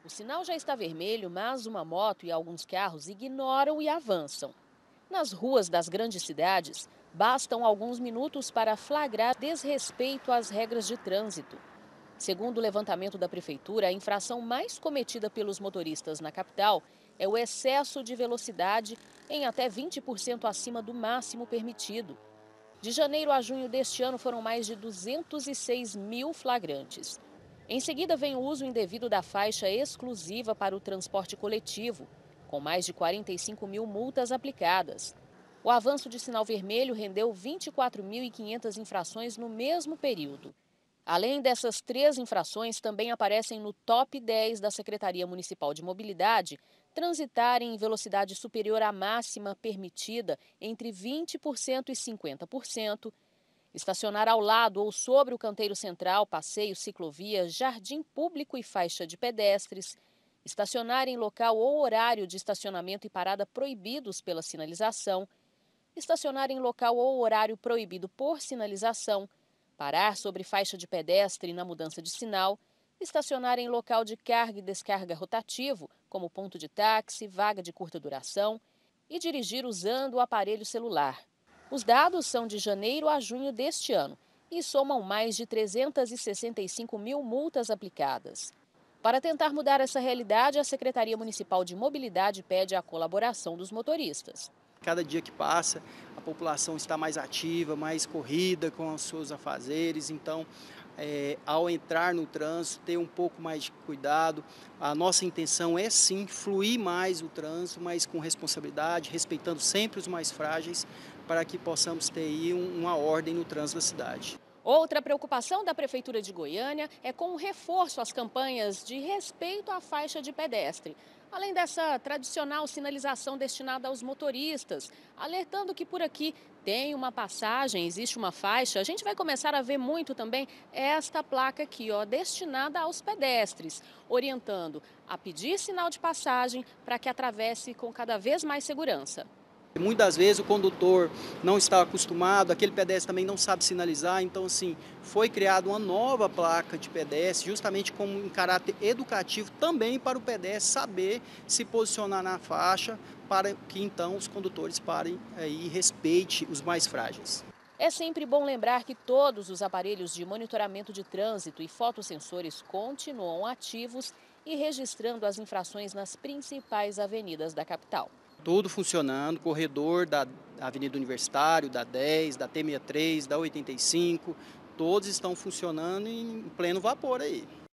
O sinal já está vermelho, mas uma moto e alguns carros ignoram e avançam. Nas ruas das grandes cidades, bastam alguns minutos para flagrar desrespeito às regras de trânsito. Segundo o levantamento da prefeitura, a infração mais cometida pelos motoristas na capital é o excesso de velocidade em até 20% acima do máximo permitido. De janeiro a junho deste ano foram mais de 206 mil flagrantes. Em seguida vem o uso indevido da faixa exclusiva para o transporte coletivo, com mais de 45 mil multas aplicadas. O avanço de sinal vermelho rendeu 24.500 infrações no mesmo período. Além dessas três infrações, também aparecem no top 10 da Secretaria Municipal de Mobilidade transitar em velocidade superior à máxima permitida entre 20% e 50%, estacionar ao lado ou sobre o canteiro central, passeio, ciclovia, jardim público e faixa de pedestres, estacionar em local ou horário de estacionamento e parada proibidos pela sinalização, estacionar em local ou horário proibido por sinalização, parar sobre faixa de pedestre na mudança de sinal, estacionar em local de carga e descarga rotativo, como ponto de táxi, vaga de curta duração, e dirigir usando o aparelho celular. Os dados são de janeiro a junho deste ano e somam mais de 365 mil multas aplicadas. Para tentar mudar essa realidade, a Secretaria Municipal de Mobilidade pede a colaboração dos motoristas. Cada dia que passa, a população está mais ativa, mais corrida com os seus afazeres. Então, ao entrar no trânsito, ter um pouco mais de cuidado. A nossa intenção é sim fluir mais o trânsito, mas com responsabilidade, respeitando sempre os mais frágeis, para que possamos ter aí uma ordem no trânsito da cidade. Outra preocupação da Prefeitura de Goiânia é com o reforço às campanhas de respeito à faixa de pedestre. Além dessa tradicional sinalização destinada aos motoristas, alertando que por aqui tem uma passagem, existe uma faixa, a gente vai começar a ver muito também esta placa aqui, ó, destinada aos pedestres, orientando a pedir sinal de passagem para que atravesse com cada vez mais segurança. Muitas vezes o condutor não está acostumado, aquele pedestre também não sabe sinalizar, então assim, foi criada uma nova placa de pedestre, justamente como em caráter educativo também para o pedestre saber se posicionar na faixa, para que então os condutores parem e respeitem os mais frágeis. É sempre bom lembrar que todos os aparelhos de monitoramento de trânsito e fotossensores continuam ativos e registrando as infrações nas principais avenidas da capital. Tudo funcionando, corredor da Avenida Universitário, da 10, da T63, da 85, todos estão funcionando em pleno vapor aí.